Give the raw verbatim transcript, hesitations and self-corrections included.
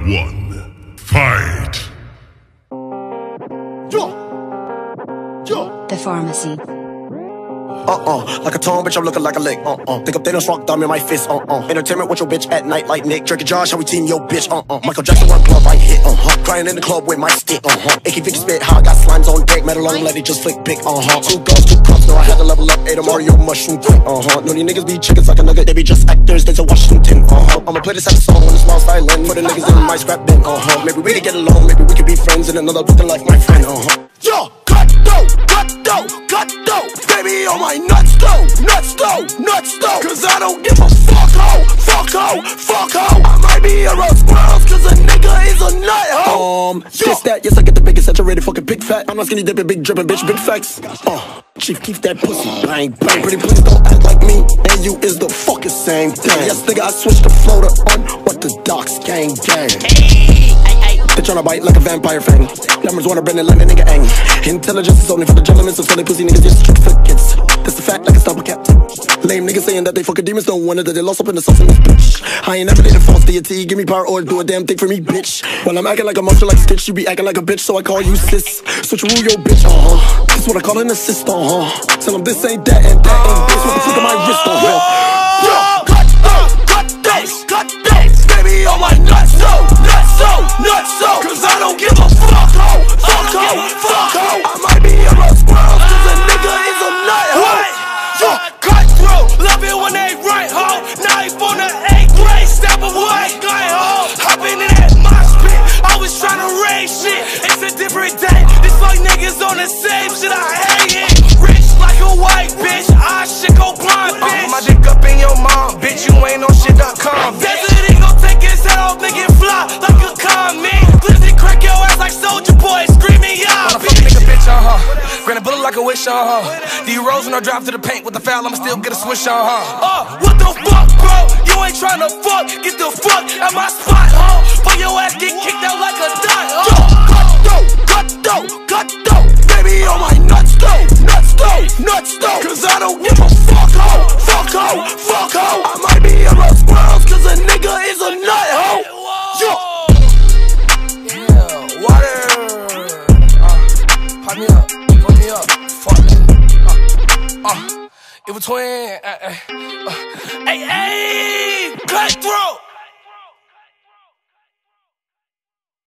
one, fight! The pharmacy. Uh-uh, like a tone, bitch, I'm looking like a lick. Uh-uh, think I'm Thanos, rock thumb in my fist. Uh-uh, entertainment with your bitch at night like Nick. Drake and Josh, how we team your bitch. Uh-uh, Michael Jackson, one club, I hit. Uh-huh, crying in the club with my stick. Uh-huh, A K fifty spit, how I got slimes on deck. Metal long, let it just flick big. Uh-huh, two girls, two cups, no, I had to level up. Ate a Mario mushroom quick. Uh-huh, no, these niggas be chickens like a nugget. They be just actors, they to Washington. Uh-huh, I'ma play this at a song when it's small silent. For the niggas in my scrap bin. Uh-huh, maybe we could get along, maybe we could be friends in another looking like my friend. Uh-huh, yo, cut dough, cut dough, cut dough. Baby on my nuts though, nuts though, nuts though. Cause I don't give a fuck ho, fuck ho, fuck ho. I might be a roast squirrels cause a nigga is a nut ho. Um, this that, yes I get the biggest saturated fucking big fat. I'm not skinny dipping, big dripping, bitch, big facts. Uh, chief, keep that pussy, bang, bang. Pretty please don't act like me, and you is the fucking same thing. Yes nigga, I switched the floater on what the docs gang gang. They tryna bite like a vampire fang. Numbers wanna bend and let a nigga ang. Intelligence is only for the gentlemen, so silly pussy niggas just trick for kids. That's a fact like a stubble cap. Lame niggas saying that they fucking demons, don't wonder that they lost up in the sauce in this bitch. I ain't never did a false deity, give me power or do a damn thing for me, bitch. While I'm acting like a monster like Stitch, you be acting like a bitch, so I call you sis. Switcheroo yo bitch, uh-huh. This what I call an assist, uh-huh. Tell them this ain't that and that ain't this, what the fuck am I wrist, uh-huh. Yo, cut those, cut those, cut those. Baby on my nuts, so, nuts, so, nuts, so. Cause I don't give a fuck, ho, fuck, ho, fuck, ho. I might be a roast squirrel, cause a nigga is a nut, ho. Yo, cut through, love it when they right, ho. Knife on the eighth grade, step away, guy, ho. Hopping in that mosh pit, I was trying to raise shit. It's a different day, this fuck niggas on the same shit, I hate it. Rich like a white bitch, I shit go blind, bitch. I put my dick up in your mom, bitch, you ain't on shit dot com, bitch. Desert gon' take his head off, make it fly like a comet. Glizzy crack your ass like Soldier Boy, screaming, yeah, bitch. Nigga, bitch, uh-huh. Granted bullet like a wish, uh-huh. D-Rose when I drive to the paint with the foul, I'ma still get a swish, uh-huh. Uh, what the fuck, bro? You ain't tryna fuck, get the fuck at my spot, huh? But your ass get kicked out like a dot, huh? Yo, cut dough, cut dough, cut dough. Baby on my nuts though, nuts though, nuts though. Cause I don't give a fuck, ho, fuck, ho, fuck, ho. I might be a roast squirrels cause a nigga is a nut, ho. Yo. Yeah, water. Uh, pop me up, put me up, fuck me. Uh, uh, it was twin. Uh, uh, uh. Hey, hey, cut throat.